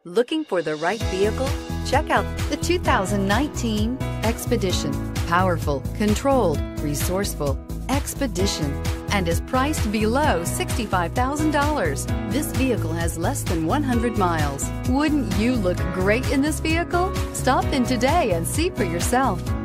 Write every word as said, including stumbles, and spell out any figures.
Looking for the right vehicle? Check out the two thousand nineteen Expedition. Powerful, controlled, resourceful. Expedition, and is priced below sixty-five thousand dollars. This vehicle has less than one hundred miles. Wouldn't you look great in this vehicle? Stop in today and see for yourself.